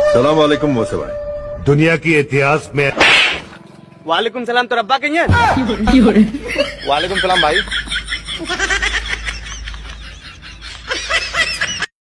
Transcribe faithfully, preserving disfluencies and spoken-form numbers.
सलाम वालेकुम मोसे भाई। दुनिया की इतिहास में वालेकुम सलाम तो रब्बा कहीं है? वालेकुम सलाम भाई।